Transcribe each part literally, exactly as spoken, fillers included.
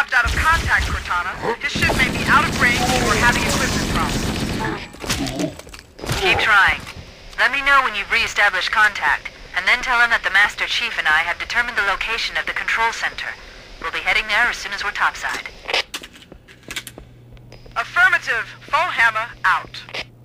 dropped out of contact, Cortana. His ship may be out of range or having equipment problems. Keep trying. Let me know when you've re-established contact, and then tell him that the Master Chief and I have determined the location of the control center. We'll be heading there as soon as we're topside. Affirmative. Foehammer out.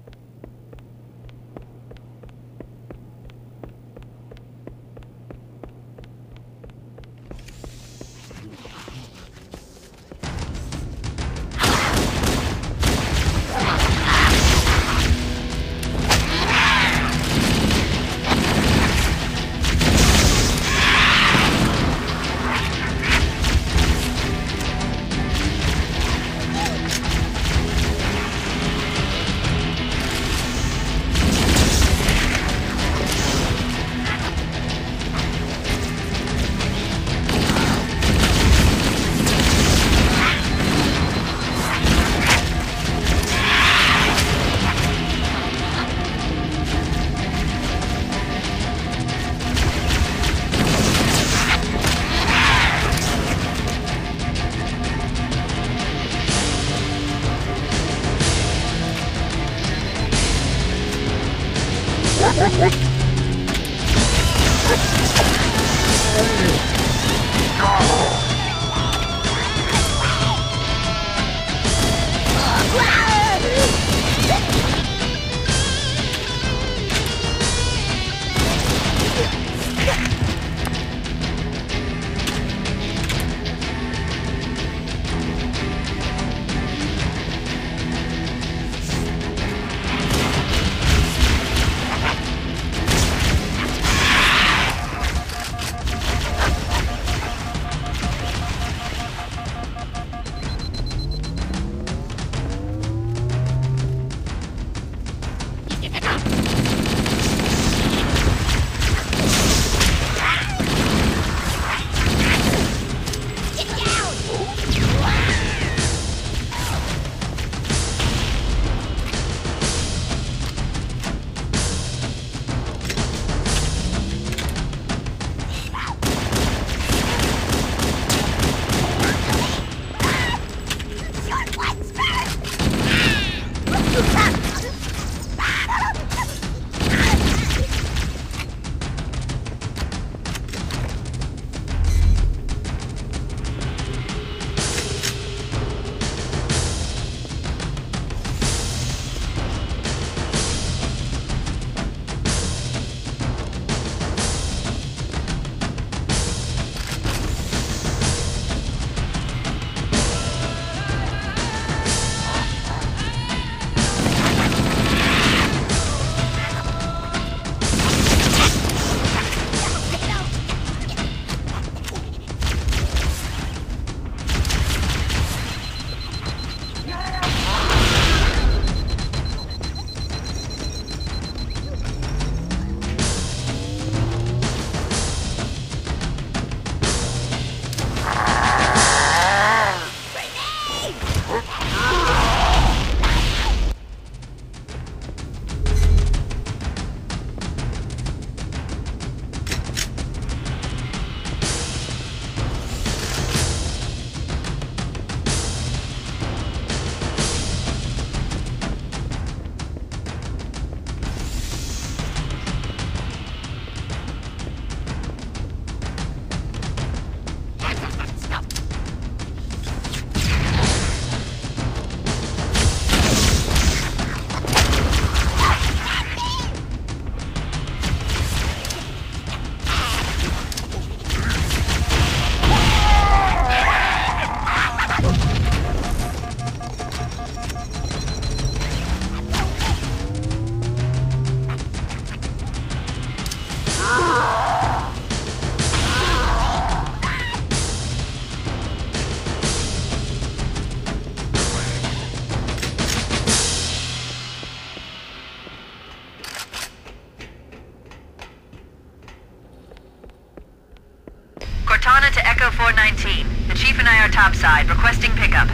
Cortana to Echo four nineteen. The Chief and I are topside, requesting pickup.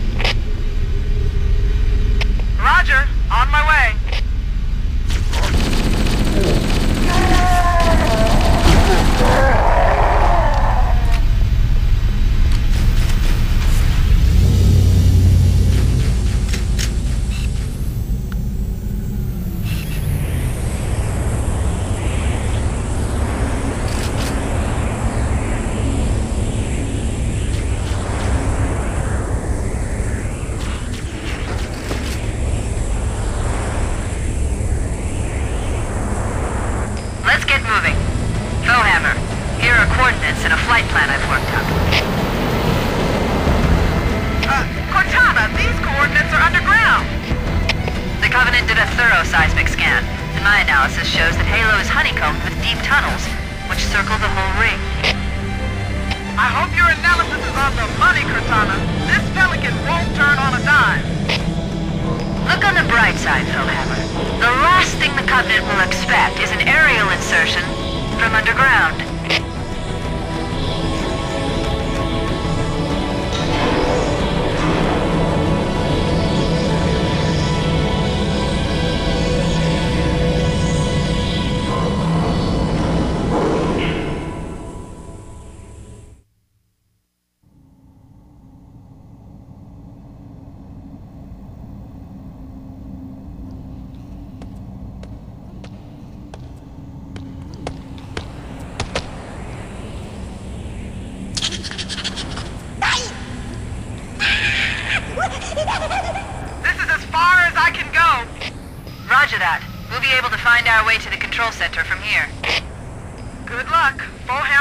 Roger. On my way. Lieutenant did a thorough seismic scan, and my analysis shows that Halo is honeycombed with deep tunnels, which circle the whole ring. I hope your analysis is on the money, Cortana. This Pelican won't turn on a dime. Look on the bright side, Philhammer. The last thing the Covenant will expect is an aerial insertion from underground. This is as far as I can go. Roger that. We'll be able to find our way to the control center from here. Good luck. Fohan